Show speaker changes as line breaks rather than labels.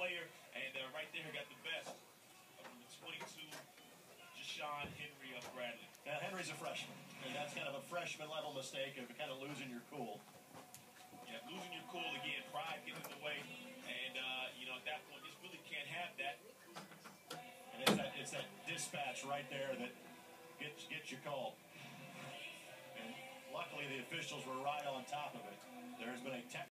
player, and right there got the best of number 22, Jashawn Henry of Bradley.
Now, Henry's a freshman, and that's kind of a freshman-level mistake of kind of losing your cool.
Yeah, losing your cool again, pride getting in the way, and, at that point, just really can't have that.
And it's that dispatch right there that gets you called. And luckily, the officials were right on top of it. There's been a